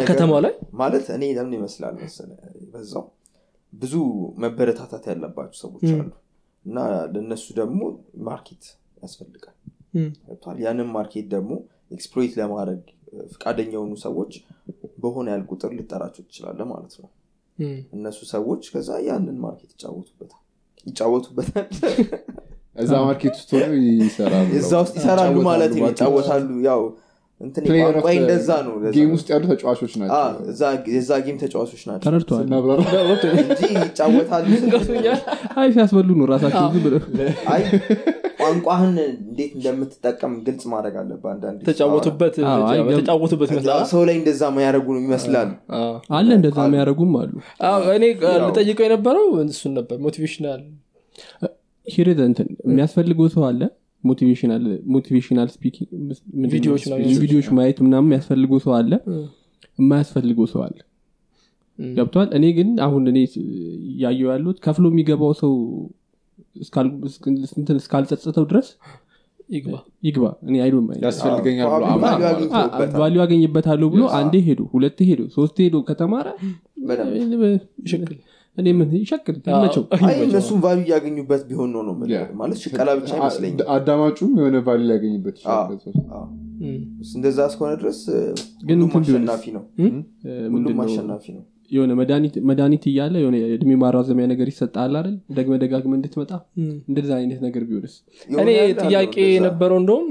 ከተማው ላይ ማለት እኔ ለምን ይመስላል መሰለህ በዛው ብዙ መበረታታት ያለባቸው ሰዎች አሉ እና ለነሱ ደግሞ ማርኬት ያስፈልጋል ታዲያ ያንን ማርኬት ደግሞ ኤክስፕሎይት ለማድረግ ፍቃደኛ የሆኑ ሰዎች በሆነ ያህል ቁጥር ልጠራቸው ይችላል ማለት ነው እነሱ ሰዎች ከዛ ያንን ማርኬት ይጫወቱበታል እዛ ማርኬት ውስጥ ሆነው ይሰራሉ እዛ ውስጥ ይሰራሉ ማለት ነው ይጫወታሉ ያው እንትን ቆይ እንደዛ ነው ጌም ውስጥ ያሉ ተጫዋቾች ናቸው እዛ ጌም ተጫዋቾች ናቸው ተረድቷል እንጂ ይጫወታሉ አይ ሲያስበሉ ነው ራሳቸው ዝም ብለው አይ ቋንቋህን እንዴት እንደምትጠቀም ግልጽ ማድረግ አለበት አንዳንዴ ተጫወቱበት ይመስላል ሰው ላይ እንደዛ ማያረጉ ነው ይመስላል አለ እንደዛ የሚያረጉም አሉ እኔ ልጠይቀው የነበረው እሱን ነበር ሞቲቬሽናል ሂሪት እንትን የሚያስፈልገው ሰው አለ ሞቲቬሽናል ስፒኪንግ ቪዲዮዎች ማየት ምናምን የሚያስፈልገው ሰው አለ የማያስፈልገው ሰው አለ ገብቷል እኔ ግን አሁን እኔ ያየው ያሉት ከፍሎ የሚገባው ሰው እስካልጸጸተው ድረስ ይግባ እኔ አይዶም ያስፈልገኛል ብሎ ቫልዩ ያገኝበታል ብሎ አንዴ ሄዶ ሁለቴ ሄዶ ሶስቴ ሄዶ ከተማረ ይሸክል እኔ ምን ይሸክል ተመቸው አይ እነሱም ቫልዩ ያገኙበት ቢሆን ነው ማለት ሽቀላ ብቻ አይመስለኝም አዳማጩም የሆነ ቫልዩ ያገኝበት ይችላል እንደዛ እስከሆነ ድረስ ግን ማሸናፊ ነው ሁሉም ማሸናፊ ነው የሆነ መድኃኒት ይያለ የሆነ እድሜ ማራዘሚያ ነገር ይሰጣል አይደል ደግመህ እንድትመጣ እንደዛ አይነት ነገር ቢሆንስ እኔ ጥያቄ ነበረው እንደውም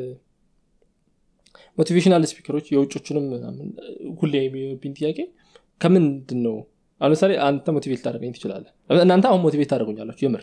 ሞቲቬሽናል ስፒከሮች የውጮቹንም ሁሌ የሚቢን ጥያቄ ከምንድነው አሁን ለምሳሌ አንተ ሞቲቬት ታደርገኝ ትችላለህ እናንተ አሁን ሞቲቬት ታደርጉኛላችሁ የምር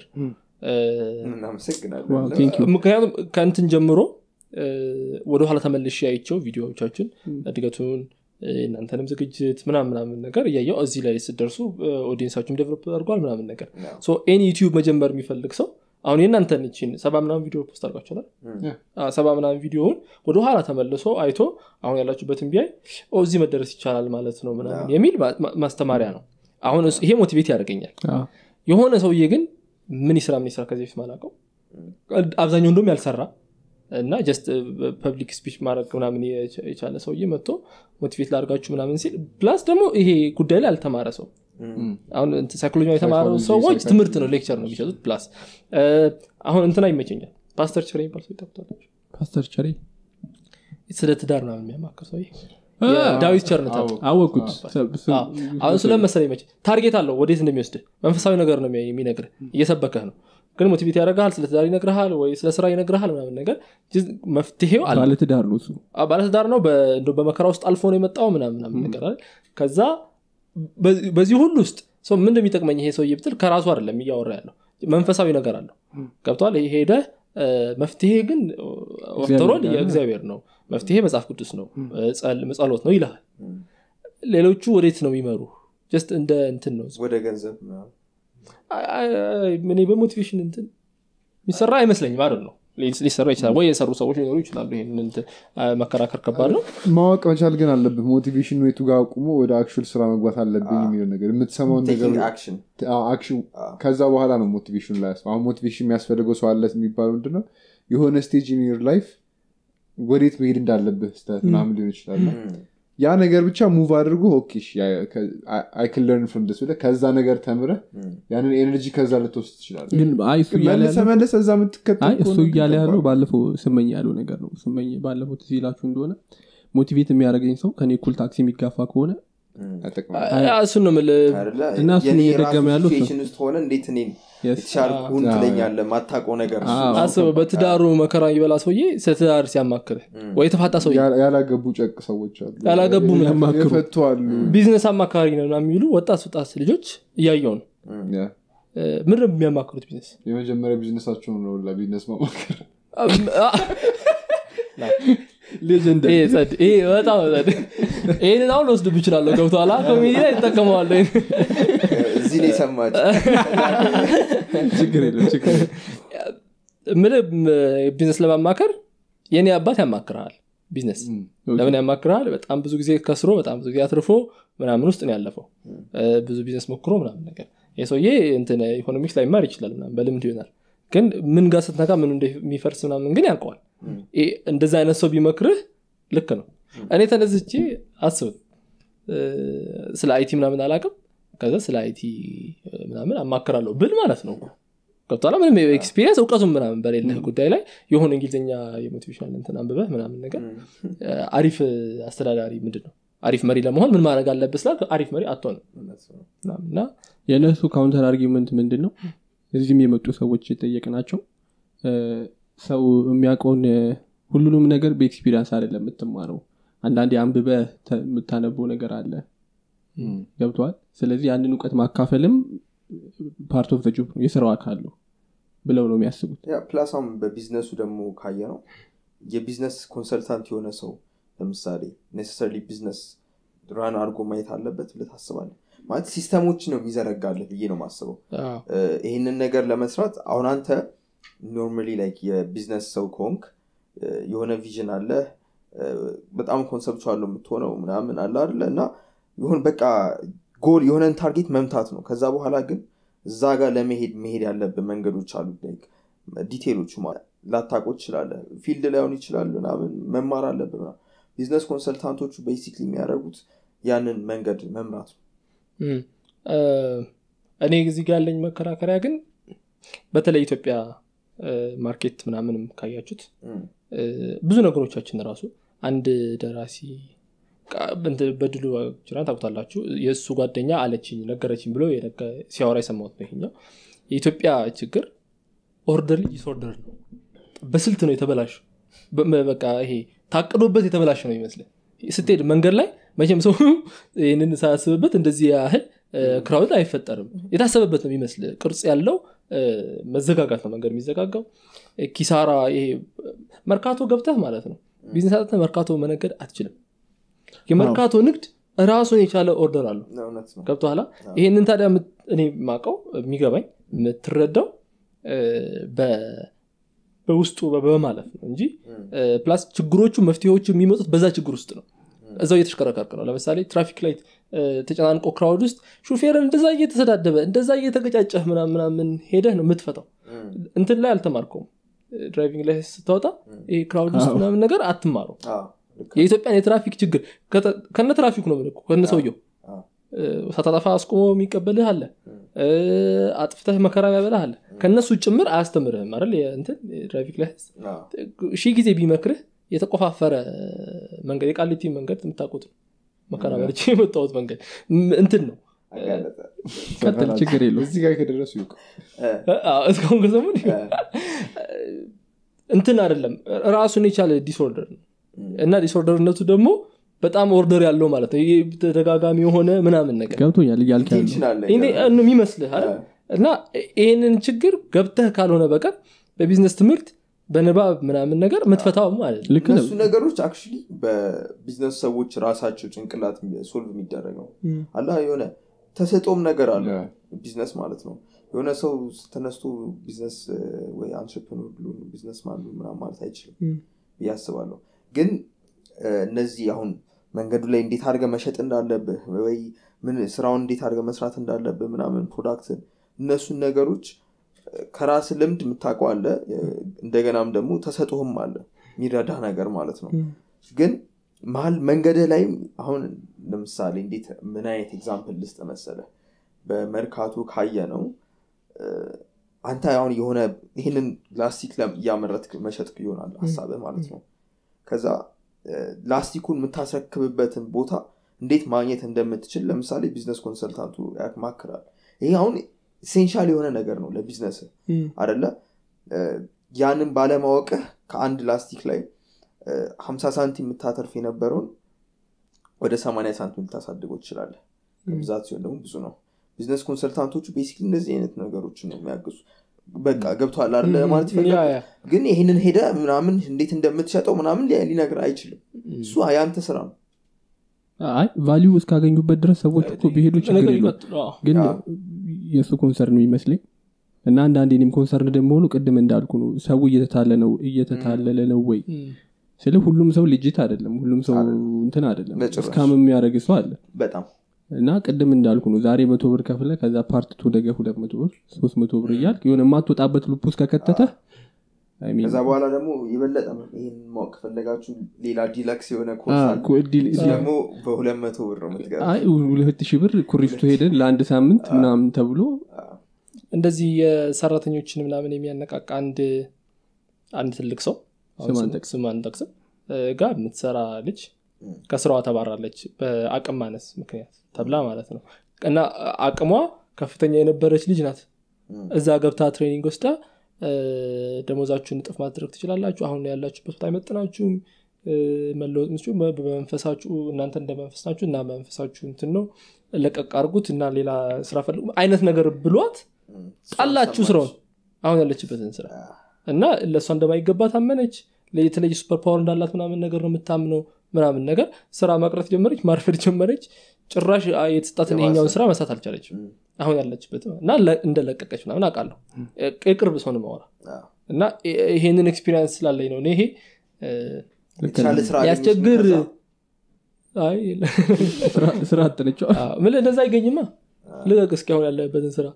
እናመሰግናለን ምክንያቱም ከእንትን ጀምሮ ወደ ኋላ ተመልሼ አይቼው ቪዲዮዎቻችን እድገቱን እናንተንም ዝግጅት ምናምን ነገር እያየው እዚህ ላይ ሲደርሱ ኦዲየንሳችሁም ዴቨሎፕ አድርጓል ምናምን ነገር ሶ ኤኒ ዩቲዩብ መጀመር የሚፈልግ ሰው አሁን የእናንተን እቺን 70 ምናምን ቪዲዮ ፖስት አድርጋችኋል 70 ምናምን ቪዲዮውን ወደ ኋላ ተመልሶ አይቶ አሁን ያላችሁበትን ቢያይ እዚህ መደረስ ይቻላል ማለት ነው ምናምን የሚል ማስተማሪያ ነው አሁን ይሄ ሞቲቬት ያደርገኛል የሆነ ሰውዬ ግን ምን ይስራ ከዚህ በፊት ማላቀው አብዛኛው እንደውም ያልሰራ እና ጀስት ፐብሊክ ስፒች ማድረግ ምናምን የቻለ ሰውዬ መጥቶ ሞቲቬት ላድርጋችሁ ምናምን ሲል ፕላስ ደግሞ ይሄ ጉዳይ ላይ አልተማረ ሰው አሁን ሳይኮሎጂ የተማረው ሰዎች ትምህርት ነው ሌክቸር ነው የሚሰጡት ፕላስ አሁን እንትና ይመቸኛል ፓስተር ቸሬ ይባላል ሰው ፓስተር ቸሬ ስለ ትዳር ነው የሚያማክር ሰው ዳዊት ቸርነት አወቁት አሁን ስለመሰለኝ መቼ ታርጌት አለው ወዴት እንደሚወስድ መንፈሳዊ ነገር ነው የሚነግርህ እየሰበከህ ነው ግን ሞቲቬት ያደርጋል ስለ ትዳር ይነግርሃል ወይ ስለ ስራ ይነግርሃል ምናምን ነገር መፍትሄው አለ ባለትዳር ነው እሱ ባለትዳር ነው በመከራ ውስጥ አልፎ ነው የመጣው ምናምን ነገር አይደል ከዛ በዚህ ሁሉ ውስጥ ሰው ምን እንደሚጠቅመኝ ይሄ ሰው ይብጥል ከራሱ አይደለም እያወራ ያለው መንፈሳዊ ነገር አለው ገብቷል ይሄ ሄደ መፍትሄ ግን ወፍተሮል የእግዚአብሔር ነው መፍትሄ መጽሐፍ ቅዱስ ነው ጸሎት ነው ይላል ሌሎቹ ወዴት ነው የሚመሩ ጀስት እንደ እንትን ነው ወደ ገንዘብ ነው ምን በሞቲቬሽን እንትን የሚሰራ አይመስለኝም አይደል ነው ሊሰራ ይችላል ወይ የሰሩ ሰዎች ሊኖሩ ይችላሉ ይሄንን መከራከር ከባድ ነው ማወቅ መቻል ግን አለበት ሞቲቬሽን ነው የቱጋ አቁሞ ወደ አክቹዋል ስራ መግባት አለብኝ የሚለው ነገር የምትሰማው ነገር አክሽን ከዛ በኋላ ነው ሞቲቬሽን ላይ አሁን ሞቲቬሽን የሚያስፈልገው ሰው አለ የሚባለው ምንድነው የሆነ ስቴጅ ኢን ዩር ላይፍ ወዴት መሄድ እንዳለበት ምናምን ሊሆን ይችላል ያ ነገር ብቻ ሙቭ አድርጎ ኦኬ I can learn from this ከዛ ነገር ተምረ ያንን ኤነርጂ ከዛ ልትወስድ ትችላለህ ግን አይ እሱ መለሰ እዛ የምትከተል እሱ እያለ ያለው ባለፈው ስመኝ ያለው ነገር ነው ስመኝ ባለፈው ትይላችሁ እንደሆነ ሞቲቬት የሚያደርገኝ ሰው ከኔ እኩል ታክሲ የሚጋፋ ከሆነ እሱ ነው እና እሱ እየደገመ ያለው ፊሽን ውስጥ ሆነ እንዴት እኔን የተሻልኩን ትለኛለህ ማታውቀው ነገር አስበው በትዳሩ መከራ ይበላ ሰውዬ ስለትዳር ሲያማክር ወይ ተፋታ ሰውዬ ያላገቡ ጨቅ ሰዎች አሉ ያላገቡ የሚያማክሩ ይፈቷሉ ቢዝነስ አማካሪ ነው የሚሉ ወጣት ልጆች እያየው ነው ምን ነው የሚያማክሩት ቢዝነስ የመጀመሪያ ቢዝነሳቸው ነው ለቢዝነስ ማማከር ሌጀንድ ይሄ በጣም ይሄንን አሁን ወስድ ብቻለሁ ገብቷላ ኮሜዲ ላይ ተጠቀመዋል እዚህ ላይ ሰማች ችግር የለም ምን ቢዝነስ ለማማከር የኔ አባት ያማክራል ቢዝነስ ለምን ያማክራል በጣም ብዙ ጊዜ ከስሮ በጣም ብዙ ጊዜ አትርፎ ምናምን ውስጥ ነው ያለፈው ብዙ ቢዝነስ ሞክሮ ምናምን ነገር የሰውዬ እንትን ኢኮኖሚክስ ላይ ማር ይችላል ምናምን በልምድ ይሆናል ግን ምን ጋር ስትነካ ምን እንደሚፈርስ ምናምን ግን ያውቀዋል እንደዛ አይነት ሰው ቢመክርህ ልክ ነው እኔ ተነዝቼ አስብ ስለ አይቲ ምናምን አላውቅም ከዛ ስለ አይቲ ምናምን አማክራለሁ ብል ማለት ነው ገብቷላ ምንም ኤክስፒሪየንስ እውቀቱም ምናምን በሌለህ ጉዳይ ላይ የሆነ እንግሊዘኛ የሞቲቬሽናል እንትን አንብበህ ምናምን ነገር አሪፍ አስተዳዳሪ ምንድነው አሪፍ መሪ ለመሆን ምን ማድረግ አለበት ስላል አሪፍ መሪ አትሆንም እና የነሱ ካውንተር አርጊመንት ምንድነው እዚህም የመጡ ሰዎች የጠየቅናቸው ሰው የሚያውቀውን ሁሉንም ነገር በኤክስፒሪየንስ አይደለም የምትማረው አንዳንዴ አንብበህ የምታነበው ነገር አለ ገብቷል ስለዚህ ያንን ዕውቀት ማካፈልም ፓርት ኦፍ ዘ ጆብ ነው የሥራው አካል ነው ብለው ነው የሚያስቡት ያ ፕላስም በቢዝነሱ ደግሞ ካየ ነው የቢዝነስ ኮንሰልታንት የሆነ ሰው ለምሳሌ ኔሴሰሪሊ ቢዝነስ ራን አድርጎ ማየት አለበት ብለህ ታስባለህ ማለት ሲስተሞች ነው የሚዘረጋልህ ብዬ ነው ማስበው ይሄንን ነገር ለመስራት አሁን አንተ ኖርማሊ ላይክ የቢዝነስ ሰው ኮንክ የሆነ ቪዥን አለ በጣም ኮንሰፕቹዋል ነው የምትሆነው ምናምን አለ አይደል እና ይሁን በቃ ጎል የሆነን ታርጌት መምታት ነው ከዛ በኋላ ግን እዛ ጋር ለመሄድ ያለበት መንገዶች አሉ ላይክ ዲቴይሎቹ ማለት ላታቆች ይችላል ፊልድ ላይ ሆነ ይችላል ምናምን መማር አለበት ቢዝነስ ኮንሰልታንቶቹ ቤሲክሊ የሚያደርጉት ያንን መንገድ መምራት ነው እኔ እዚህ ጋር ያለኝ መከራከሪያ ግን በተለይ ኢትዮጵያ ማርኬት ምናምንም ካያችሁት ብዙ ነገሮቻችን ራሱ አንድ ደራሲ በድሉ ጅራን ታውቁታላችሁ የእሱ ጓደኛ አለችኝ ነገረችኝ ብሎ ሲያወራ የሰማሁት ነው ይሄኛው የኢትዮጵያ ችግር ኦርደር ዲስኦርደር ነው በስልት ነው የተበላሸው በቃ ይሄ ታቅዶበት የተበላሸ ነው ይመስላል ስትሄድ መንገድ ላይ መቼም ሰው ይሄንን ሳያስብበት እንደዚህ ያህል ክራውድ አይፈጠርም የታሰበበት ነው ይመስል ቅርጽ ያለው መዘጋጋት ነው መንገድ የሚዘጋጋው ኪሳራ ይሄ መርካቶ ገብተህ ማለት ነው ቢዝነስ አጥተህ መርካቶ መነገድ አትችልም የመርካቶ ንግድ ራሱን የቻለ ኦርደር አለው ገብቷላ ይሄንን ታዲያ እኔ ማቀው የሚገባኝ የምትረዳው በውስጡ በማለፍ ነው እንጂ ፕላስ ችግሮቹ መፍትሄዎቹ የሚመጡት በዛ ችግር ውስጥ ነው እዛው እየተሽከረከርክ ነው ለምሳሌ ትራፊክ ላይት ተጨናንቆ ክራውድ ውስጥ ሹፌርን እንደዛ እየተሰዳደበ እንደዛ እየተገጫጨህ ምናምን ሄደህ ነው የምትፈታው እንትን ላይ አልተማርከውም ድራይቪንግ ላይ ስትወጣ ይሄ ክራውድ ውስጥ ምናምን ነገር አትማረው የኢትዮጵያ የትራፊክ ችግር ከነ ትራፊክ ነው ማለት ከነ ሰውየው ሳታጣፋ አስቆሞ የሚቀበልህ አለ አጥፍተህ መከራ ያበላህ አለ ከነሱ ጭምር አያስተምርህም አይደል እንትን ድራይቪንግ ላይ ሺ ጊዜ ቢመክርህ የተቆፋፈረ መንገድ የቃሊቲ መንገድ የምታውቁት መከራ በልቼ የመጣሁት መንገድ እንትን ነው ቀጥል ችግር የለው እዚህ ጋር ከደረሱ ይውቅ እስካሁን ከሰሙን እንትን አይደለም ራሱን የቻለ ዲስኦርደር ነው እና ዲስኦርደርነቱ ደግሞ በጣም ኦርደር ያለው ማለት ነው ይሄ ተደጋጋሚ የሆነ ምናምን ነገር ገብቶኛል ይያልካል እንዴ ነው የሚመስልህ አይደል እና ይሄንን ችግር ገብተህ ካልሆነ በቀር በቢዝነስ ትምህርት በንባብ ምናምን ነገር መትፈታው ማለት ነው እነሱ ነገሮች አክቹሊ በቢዝነስ ሰዎች ራሳቸው ጭንቅላት ሶልቭ የሚደረገው አላ የሆነ ተሰጦም ነገር አለ ቢዝነስ ማለት ነው የሆነ ሰው ተነስቶ ቢዝነስ ወይ አንትረፕረነር ብሎ ቢዝነስማን ምናምን ማለት አይችልም ያስባለሁ ግን እነዚህ አሁን መንገዱ ላይ እንዴት አድርገ መሸጥ እንዳለብህ ወይ ምን ስራውን እንዴት አድርገ መስራት እንዳለብህ ምናምን ፕሮዳክትን እነሱን ነገሮች ከራስ ልምድ የምታውቀው አለ እንደገናም ደግሞ ተሰጥቶም አለ የሚረዳ ነገር ማለት ነው ግን መሀል መንገድ ላይ አሁን ለምሳሌ እንዴት ምን አይነት ኤግዛምፕል ልስጥ መሰለህ በመርካቶ ካየ ነው አንተ አሁን የሆነ ይሄንን ላስቲክ ያመረትክ መሸጥ ይሆናል ሐሳብህ ማለት ነው ከዛ ላስቲኩን የምታስረክብበትን ቦታ እንዴት ማግኘት እንደምትችል ለምሳሌ ቢዝነስ ኮንሰልታንቱ ያማክራል ይሄ አሁን ኢሴንሻል የሆነ ነገር ነው ለቢዝነስ አይደለ ያንን ባለማወቅህ ከአንድ ላስቲክ ላይ 50 ሳንቲም የምታተርፍ የነበረውን ወደ 80 ሳንቲም ልታሳድገው ትችላለህ ብዛት ሲሆን ደግሞ ብዙ ነው ቢዝነስ ኮንሰልታንቶቹ ቤሲክሊ እንደዚህ አይነት ነገሮችን ነው የሚያግዙ በቃ ገብቷል አይደል ማለት ይፈልጋል ግን ይሄንን ሄደ ምናምን እንዴት እንደምትሸጠው ምናምን ሊነግር አይችልም እሱ ያንተ ስራ ነው አይ ቫልዩ እስካገኙበት ድረስ ሰዎች እኮ ቢሄዱ ችግር የለም ግን የሱ ኮንሰርን ነው ይመስለኝ እና አንዳንዴም ኮንሰርን ደግሞ ነው ቅድም እንዳልኩ ነው ሰው እየተታለለ ነው ወይ ስለ ሁሉም ሰው ልጅት አይደለም ሁሉም ሰው እንትን አይደለም እስካም የሚያደርግ ሰው አለ በጣም እና ቅድም እንዳልኩ ነው ዛሬ 100 ብር ከፍለ ከዛ ፓርት 2 ደገ 200 ብር 300 ብር ይያል የሆነ ማትወጣበት ሉፕ ውስጥ ከከተተ ከዛ በኋላ ደግሞ የበለጠ ይሄን ማወቅ ፈለጋችሁ ሌላ ዲላክስ የሆነ ኮርስ አለ ደግሞ በ200 ብር ነው የምትገባ 2000 ብር ኩሪፍቱ ሄደን ለአንድ ሳምንት ምናምን ተብሎ እንደዚህ የሰራተኞችን ምናምን የሚያነቃቃ አንድ ትልቅ ሰው ስማን ጠቅስ ጋር የምትሰራ ልጅ ከስራዋ ተባራለች በአቅም ማነስ ምክንያት ተብላ ማለት ነው እና አቅሟ ከፍተኛ የነበረች ልጅ ናት እዛ ገብታ ትሬኒንግ ወስዳ ደሞዛችሁን ጥፍ ማድረግ ትችላላችሁ አሁን ያላችሁበት ቦታ አይመጥናችሁም መለወጥ ምንጭ በመንፈሳችሁ እናንተ እንደመንፈሳችሁ እና መንፈሳችሁ እንትን ነው ለቀቅ አድርጉት እና ሌላ ስራ ፈልጉ አይነት ነገር ብሏት ጣላችሁ ስራውን አሁን ያለችበትን ስራ እና ለሷ እንደማይገባ ታመነች ለየተለየ ሱፐር ፓወር እንዳላት ምናምን ነገር ነው የምታምነው ምናምን ነገር ስራ ማቅረት ጀመረች ማርፈድ ጀመረች ጭራሽ የተጣጣን ይሄኛውን ስራ መስራት አልቻለችም አሁን ያለችበት እና እንደለቀቀች ምናምን አውቃለሁ የቅርብ ሰው ነው ማወራ እና ይሄንን ኤክስፒሪየንስ ስላለኝ ነው ይሄ ያስቸግር አይ ስራ አጥነቻው ምን እንደዛ አይገኝማ ለቀቅ እስኪ አሁን ያለበትን ስራ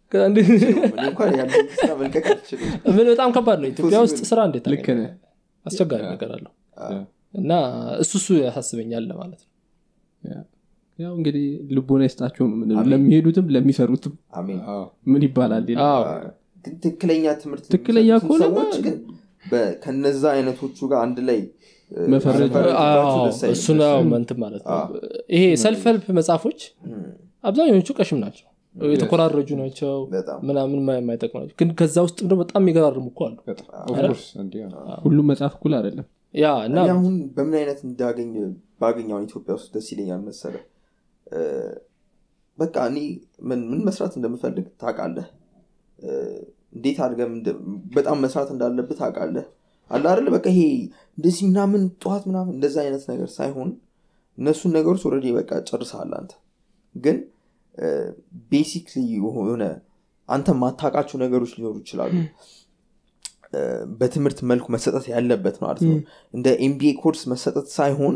ምን በጣም ከባድ ነው ኢትዮጵያ ውስጥ ስራ እንዴት ልክ ነህ አስቸጋሪ ነገር አለው እና እሱ ያሳስበኛል ማለት ነው ያው እንግዲህ ልቦና ይስጣቸው ለሚሄዱትም ለሚሰሩትም አሜን ምን ይባላል ግን ትክክለኛ ትምህርት ትክክለኛ ሰዎች ግን ከነዛ አይነቶቹ ጋር አንድ ላይ መፈረጅ እሱ ነው እንትን ማለት ነው ይሄ ሰልፍ ሄልፕ መጽሐፎች አብዛኞቹ ቀሽም ናቸው የተቆራረጁ ናቸው ምናምን የማይጠቅሙ ናቸው ግን ከዛ ውስጥ ደግሞ በጣም የሚገራርሙ እኮ አሉ ሁሉም መጽሐፍ እኩል አይደለም ያ እና አሁን በምን አይነት ባገኘው ኢትዮጵያ ውስጥ ደስ ይለኛል መሰለ በቃ እኔ ምን መስራት እንደምፈልግ ታውቃለህ እንዴት አድርገም በጣም መስራት እንዳለበት ታውቃለህ አለ አይደል በቃ ይሄ እንደዚህ ምናምን ጧት ምናምን እንደዛ አይነት ነገር ሳይሆን እነሱን ነገሮች ኦሬዲ በቃ ጨርሰሃል አንተ ግን ቤሲክሊ የሆነ አንተ ማታውቃቸው ነገሮች ሊኖሩ ይችላሉ በትምህርት መልኩ መሰጠት ያለበት ማለት ነው እንደ ኤምቢኤ ኮርስ መሰጠት ሳይሆን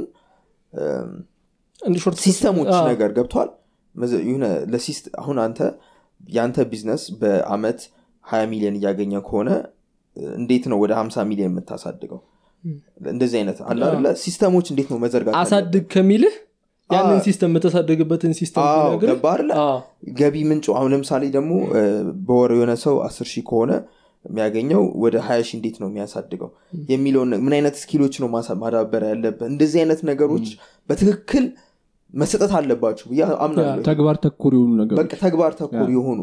እንደ ሾርት ሲስተሞች ነገር ገብቷል የሆነ ለሲስት አሁን አንተ ያንተ ቢዝነስ በአመት 20 ሚሊዮን እያገኘ ከሆነ እንዴት ነው ወደ 50 ሚሊዮን የምታሳድገው እንደዚህ አይነት አለ አይደል ሲስተሞች እንዴት ነው መዘርጋት አሳድግ ከሚልህ ያንን ሲስተም መተሳደግበትን ሲስተም ነገር ገባርላ ገቢ ምንጭ አሁን ለምሳሌ ደግሞ በወር የሆነ ሰው 10,000 ከሆነ የሚያገኘው ወደ 20,000 እንዴት ነው የሚያሳድገው የሚለው ምን አይነት ስኪሎች ነው ማዳበር ያለበት እንደዚህ አይነት ነገሮች በትክክል መሰጠት አለባችሁ ያ አምናለሁ ተግባር ተኮር የሆኑ ነገሮች በቃ ተግባር ተኮር የሆኑ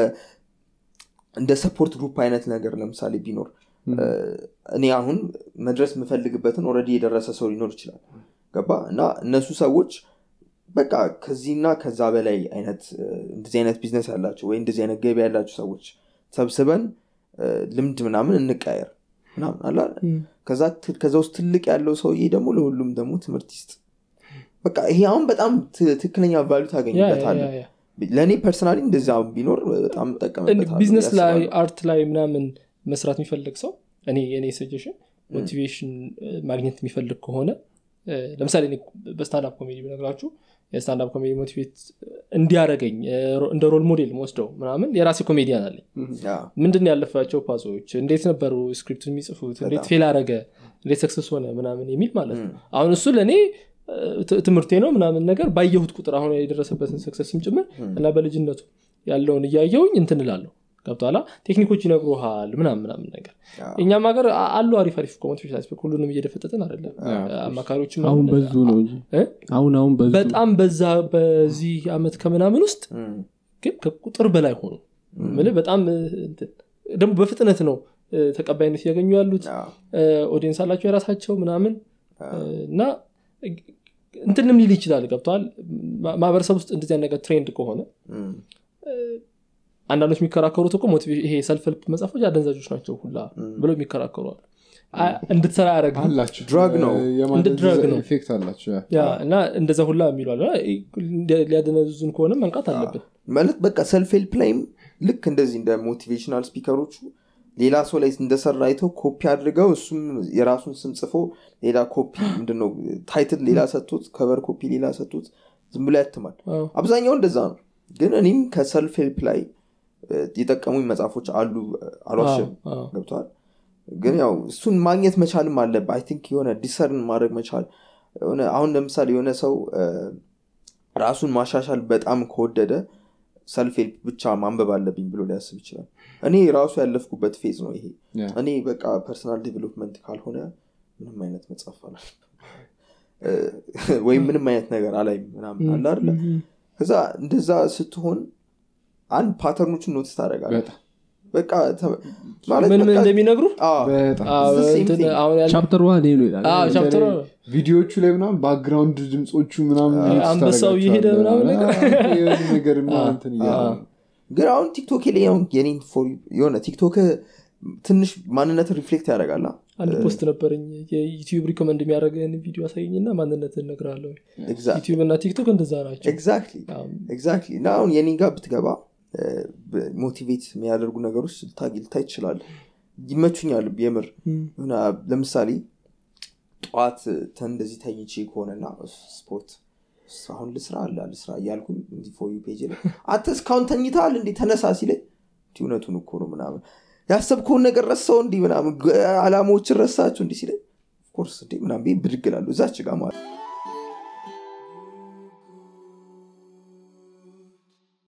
እንደ ሰፖርት ግሩፕ አይነት ነገር ለምሳሌ ቢኖር እኔ አሁን መድረስ የምፈልግበትን ኦሬዲ የደረሰ ሰው ሊኖር ይችላል ገባ እና እነሱ ሰዎች በቃ ከዚህና ከዛ በላይ አይነት እንደዚህ አይነት ቢዝነስ ያላቸው ወይ እንደዚህ አይነት ገቢ ያላቸው ሰዎች ሰብስበን ልምድ ምናምን እንቀየር ምናምን አላ ከዛ ውስጥ ትልቅ ያለው ሰውዬ ደግሞ ለሁሉም ደግሞ ትምህርት ይስጥ በቃ ይሄ አሁን በጣም ትክክለኛ ቫልዩ ታገኝበታለህ ለኔ ፐርሰናሊ እንደዛ ቢኖር በጣም ተጠቀመበታለሁ ቢዝነስ ላይ አርት ላይ ምናምን መስራት የሚፈልግ ሰው እኔ ሰጀሽን ሞቲቬሽን ማግኘት የሚፈልግ ከሆነ ለምሳሌ እኔ በስታንድ አፕ ኮሜዲ ብነግራችሁ የስታንድ አፕ ኮሜዲ ሞቲቬት እንዲያረገኝ እንደ ሮል ሞዴል ወስደው ምናምን የራሴ ኮሜዲያን አለኝ ምንድነው ያለፋቸው ፓሶች እንዴት ነበሩ ስክሪፕቱን የሚጽፉት እንዴት ፌል አረገ እንዴት ሰክሰስ ሆነ ምናምን የሚል ማለት ነው አሁን እሱ ለኔ ትምህርቴ ነው ምናምን ነገር ባየሁት ቁጥር አሁን የደረሰበትን ሰክሰስም ጭምር እና በልጅነቱ ያለውን እያየሁኝ እንትን እላለሁ ገብቷላ ቴክኒኮች ይነግሩሃል ምናምን ነገር እኛም ሀገር አሉ አሪፍ ኮሞቲቬሽን አስፔክት ሁሉንም እየደፈጠጠን አይደለም አማካሪዎችም አሁን በዙ ነው እንጂ አሁን በዙ በጣም በዛ በዚህ አመት ከምናምን ውስጥ ግን ከቁጥር በላይ ሆኖ ማለት በጣም ደግሞ በፍጥነት ነው ተቀባይነት ያገኙ ያሉት ኦዲየንስ አላቸው የራሳቸው ምናምን እና እንትንም ሊል ይችላል ገብቷል ማህበረሰብ ውስጥ እንደዚህ ነገር ትሬንድ ከሆነ አንዳንዶች የሚከራከሩት እኮ ሞቲቬሽን ይሄ ሰልፍ ሄልፕ መጽሐፎች አደንዛዦች ናቸው ሁላ ብለው የሚከራከሩ አሉ እንድትሰራ ያደርጋል ድራግ ነው እንደ ድራግ ነው ኢፌክት አላቸው ያ እና እንደዛ ሁላ የሚሉ አለ ሊያደነዙን ከሆነ መንቃት አለበት ማለት በቃ ሰልፍ ሄልፕ ላይም ልክ እንደዚህ እንደ ሞቲቬሽናል ስፒከሮቹ ሌላ ሰው ላይ እንደሰራ አይተው ኮፒ አድርገው እሱም የራሱን ስም ጽፎ ሌላ ኮፒ ምንድነው ታይትል ሌላ ሰጥቶት ከቨር ኮፒ ሌላ ሰጥቶት ዝም ብሎ ያትማል አብዛኛው እንደዛ ነው ግን እኔም ከሰልፍ ሄልፕ ላይ የጠቀሙኝ መጽሐፎች አሉ አሏሽም ገብቷል ግን ያው እሱን ማግኘት መቻልም አለብህ አይ ቲንክ የሆነ ዲሰርን ማድረግ መቻል የሆነ አሁን ለምሳሌ የሆነ ሰው ራሱን ማሻሻል በጣም ከወደደ ሰልፍ ሄልፕ ብቻ ማንበብ አለብኝ ብሎ ሊያስብ ይችላል እኔ ራሱ ያለፍኩበት ፌዝ ነው ይሄ እኔ በቃ ፐርሰናል ዴቨሎፕመንት ካልሆነ ምንም አይነት መጽሐፍ አላልኩም ወይ ምንም አይነት ነገር አላይም ምናምን አለ አይደል ከዛ እንደዛ ስትሆን አንድ ፓተርኖችን ኖቲስ ታደርጋለህ በቃ ማለት ምን እንደሚነግሩ ቻፕተር 1 ነው ይላል ቻፕተር ቪዲዮቹ ላይ ምናምን ባክግራውንድ ድምጾቹ ምናምን አንበሳው ይሄደ ምናምን ነገር እንትን ይያል ግን አሁን ቲክቶክ ላይ የኔን ፎር የሆነ ቲክቶክ ትንሽ ማንነት ሪፍሌክት ያደርጋል አንድ ፖስት ነበርኝ የዩቲዩብ ሪኮመንድ የሚያደርገን ቪዲዮ አሳየኝና ማንነትን እነግራለሁ ዩቲዩብ እና ቲክቶክ እንደዛ ናቸው ኤግዛክትሊ እና አሁን የኔ ጋር ብትገባ ሞቲቬት የሚያደርጉ ነገሮች ልታይ ይችላል ይመቹኛል የምር ለምሳሌ ጠዋት እንደዚህ ተኝቼ ከሆነና ስፖርት አሁን ልስራ እያልኩኝ እንዲ ፎር ዩ ፔጅ ላይ አትስ ካውንተኝታል እንዴ ተነሳ ሲለኝ እውነቱን እኮ ነው ምናምን ያሰብከውን ነገር ረሳው እንዲ ምናምን አላማዎችን ረሳችሁ እንዲ ሲለኝ ኦፍ ኮርስ እንዲ ምናምን ብድግላለሁ እዛች ጋር ማለት